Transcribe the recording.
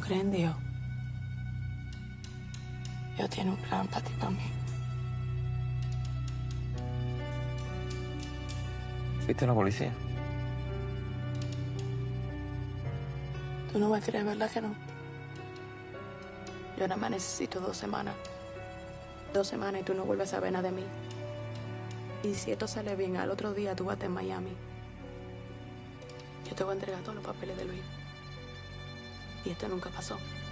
crees en Dios? Dios tiene un plan para ti, para mí. ¿Fuiste a la policía? Tú no vas a creer, ¿verdad que no? Yo nada más necesito 2 semanas. 2 semanas y tú no vuelves a saber nada de mí. Y si esto sale bien, al otro día tú vas a estar en Miami. Yo te voy a entregar todos los papeles de Luis. Y esto nunca pasó.